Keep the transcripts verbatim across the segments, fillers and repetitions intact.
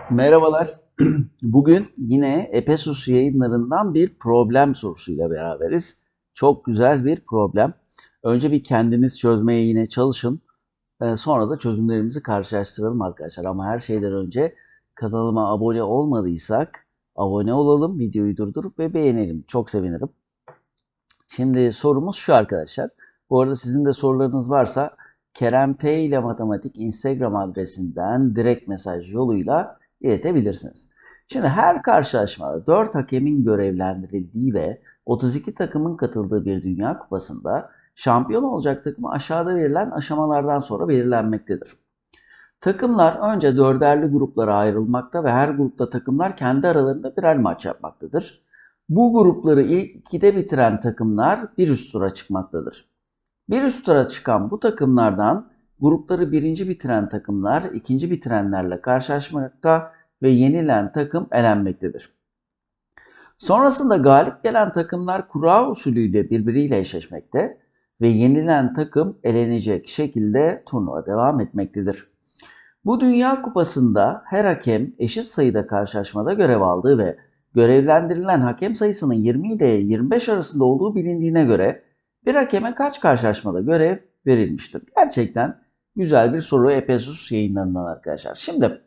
Merhabalar. Bugün yine Epesus yayınlarından bir problem sorusuyla beraberiz. Çok güzel bir problem. Önce bir kendiniz çözmeye yine çalışın. Ee, Sonra da çözümlerimizi karşılaştıralım arkadaşlar. Ama her şeyden önce kanalıma abone olmadıysak abone olalım, videoyu durdurup ve beğenelim. Çok sevinirim. Şimdi sorumuz şu arkadaşlar. Bu arada sizin de sorularınız varsa Kerem T ile Matematik Instagram adresinden direkt mesaj yoluyla iletebilirsiniz. Şimdi her karşılaşmada dört hakemin görevlendirildiği ve otuz iki takımın katıldığı bir Dünya Kupası'nda şampiyon olacak takım aşağıda verilen aşamalardan sonra belirlenmektedir. Takımlar önce dörderli gruplara ayrılmakta ve her grupta takımlar kendi aralarında birer maç yapmaktadır. Bu grupları ilk ikide bitiren takımlar bir üst tura çıkmaktadır. Bir üst tura çıkan bu takımlardan grupları birinci bitiren takımlar ikinci bitirenlerle karşılaşmakta ve yenilen takım elenmektedir. Sonrasında galip gelen takımlar kura usulüyle birbiriyle eşleşmekte ve yenilen takım elenecek şekilde turnuva devam etmektedir. Bu Dünya Kupası'nda her hakem eşit sayıda karşılaşmada görev aldığı ve görevlendirilen hakem sayısının yirmi ile yirmi beş arasında olduğu bilindiğine göre bir hakeme kaç karşılaşmada görev verilmiştir? Gerçekten güzel bir soru Epesus yayınlarından arkadaşlar. Şimdi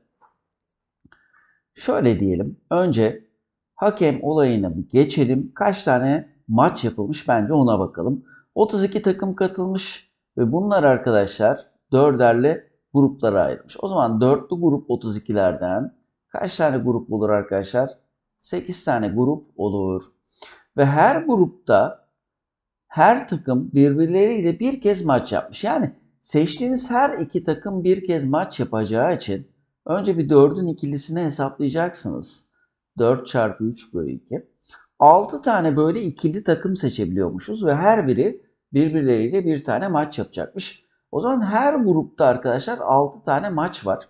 şöyle diyelim. Önce hakem olayına bir geçelim. Kaç tane maç yapılmış bence ona bakalım. otuz iki takım katılmış ve bunlar arkadaşlar dörderli gruplara ayrılmış. O zaman dörtlü grup otuz ikilerden kaç tane grup olur arkadaşlar? sekiz tane grup olur. Ve her grupta her takım birbirleriyle bir kez maç yapmış. Yani seçtiğiniz her iki takım bir kez maç yapacağı için önce bir dördün ikilisini hesaplayacaksınız. dört çarpı üç bölü iki. altı tane böyle ikili takım seçebiliyormuşuz ve her biri birbirleriyle bir tane maç yapacakmış. O zaman her grupta arkadaşlar altı tane maç var.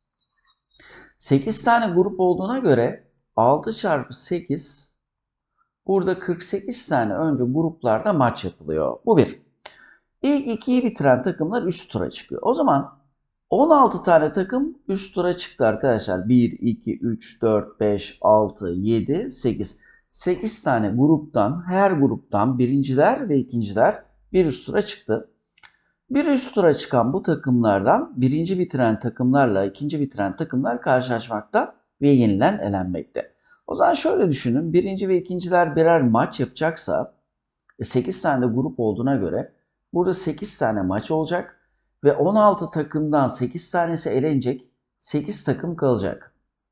sekiz tane grup olduğuna göre altı çarpı sekiz, burada kırk sekiz tane önce gruplarda maç yapılıyor. Bu bir. İlk ikiyi bitiren takımlar üst tura çıkıyor. O zaman on altı tane takım üst tura çıktı arkadaşlar. bir, iki, üç, dört, beş, altı, yedi, sekiz. sekiz tane gruptan, her gruptan birinciler ve ikinciler bir üst tura çıktı. Bir üst tura çıkan bu takımlardan birinci bitiren takımlarla ikinci bitiren takımlar karşılaşmakta ve yenilen elenmekte. O zaman şöyle düşünün. Birinci ve ikinciler birer maç yapacaksa sekiz tane de grup olduğuna göre burada sekiz tane maç olacak ve on altı takımdan sekiz tanesi elenecek, sekiz takım kalacak.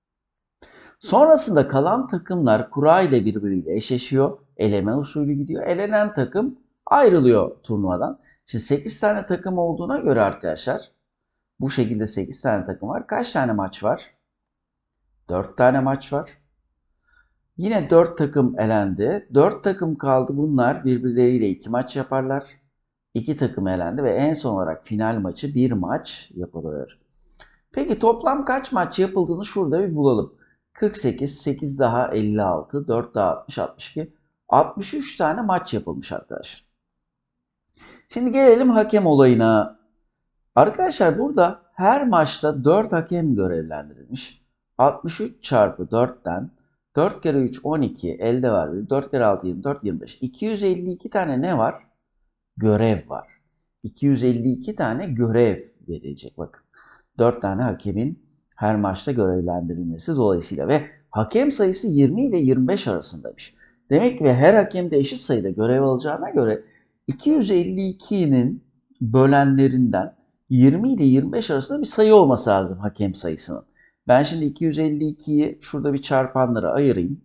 Sonrasında kalan takımlar kura ile birbiriyle eşleşiyor. Eleme usulü gidiyor. Elenen takım ayrılıyor turnuvadan. Şimdi sekiz tane takım olduğuna göre arkadaşlar bu şekilde sekiz tane takım var. Kaç tane maç var? dört tane maç var. Yine dört takım elendi. dört takım kaldı. Bunlar birbirleriyle iki maç yaparlar. iki takım elendi ve en son olarak final maçı bir maç yapılır. Peki toplam kaç maç yapıldığını şurada bir bulalım. kırk sekiz, sekiz daha elli altı, dört daha altmış, altmış iki. altmış üç tane maç yapılmış arkadaşlar. Şimdi gelelim hakem olayına. Arkadaşlar burada her maçta dört hakem görevlendirilmiş. altmış üç çarpı dörtten dört kere üç on iki, elde var bir. dört kere altı yirmi dört, yirmi beş. iki yüz elli iki tane ne var? Görev var. iki yüz elli iki tane görev verilecek bakın. dört tane hakemin her maçta görevlendirilmesi dolayısıyla ve hakem sayısı yirmi ile yirmi beş arasındaymış. Demek ki ve her hakem de eşit sayıda görev alacağına göre iki yüz elli ikinin bölenlerinden yirmi ile yirmi beş arasında bir sayı olması lazım hakem sayısının. Ben şimdi iki yüz elli ikiyi şurada bir çarpanlara ayırayım.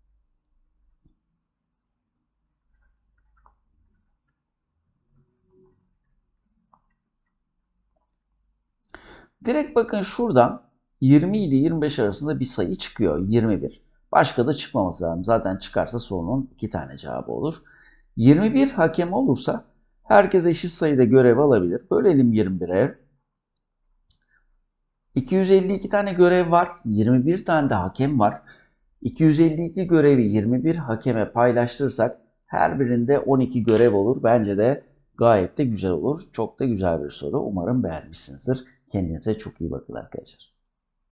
Direkt bakın şuradan yirmi ile yirmi beş arasında bir sayı çıkıyor. yirmi bir. Başka da çıkmaması lazım. Zaten çıkarsa sorunun iki tane cevabı olur. yirmi bir hakem olursa herkes eşit sayıda görev alabilir. Bölelim yirmi bire. iki yüz elli iki tane görev var. yirmi bir tane de hakem var. iki yüz elli iki görevi yirmi bir hakeme paylaştırırsak her birinde on iki görev olur. Bence de gayet de güzel olur. Çok da güzel bir soru. Umarım beğenmişsinizdir. Kendinize çok iyi bakın arkadaşlar.